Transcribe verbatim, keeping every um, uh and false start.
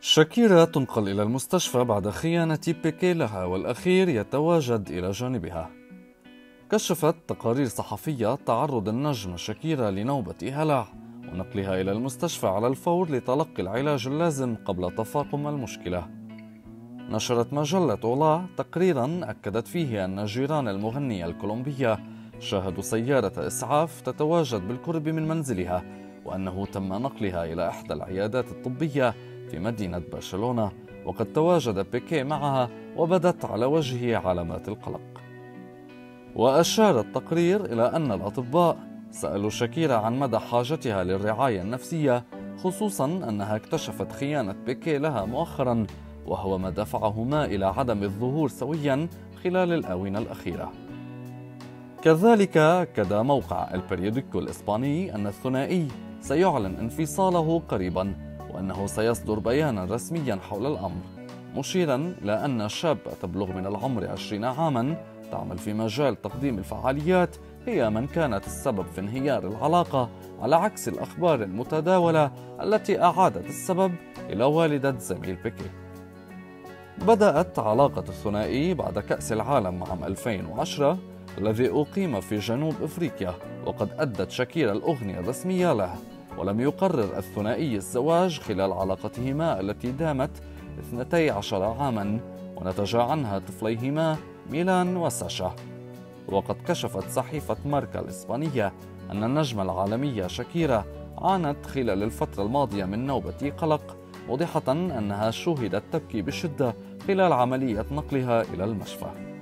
شاكيرا تنقل إلى المستشفى بعد خيانة بيكي لها، والأخير يتواجد إلى جانبها. كشفت تقارير صحفية تعرض النجمة شاكيرا لنوبة هلع ونقلها إلى المستشفى على الفور لتلقي العلاج اللازم قبل تفاقم المشكلة. نشرت مجلة أولا تقريرا أكدت فيه أن جيران المغنية الكولومبية شاهدوا سيارة إسعاف تتواجد بالقرب من منزلها، وأنه تم نقلها إلى إحدى العيادات الطبية في مدينة برشلونة، وقد تواجد بيكي معها وبدت على وجهه علامات القلق. وأشار التقرير إلى أن الأطباء سألوا شاكيرا عن مدى حاجتها للرعاية النفسية، خصوصا أنها اكتشفت خيانة بيكي لها مؤخرا، وهو ما دفعهما إلى عدم الظهور سويا خلال الآونة الأخيرة. كذلك أكد موقع البريوديكو الإسباني أن الثنائي سيعلن انفصاله قريبا، وأنه سيصدر بيانا رسميا حول الأمر، مشيرا إلى أن شابة تبلغ من العمر عشرين عاما تعمل في مجال تقديم الفعاليات هي من كانت السبب في انهيار العلاقة، على عكس الأخبار المتداولة التي أعادت السبب إلى والدة زميل بيكي. بدأت علاقة الثنائي بعد كأس العالم عام ألفين وعشرة الذي أقيم في جنوب إفريقيا، وقد أدت شاكيرا الأغنية الرسمية له، ولم يقرر الثنائي الزواج خلال علاقتهما التي دامت اثنتي عشر عاما، ونتج عنها طفليهما ميلان وساشا. وقد كشفت صحيفة ماركا الإسبانية أن النجمة العالمية شاكيرا عانت خلال الفترة الماضية من نوبة قلق، موضحة أنها شوهدت تبكي بشدة خلال عملية نقلها إلى المشفى.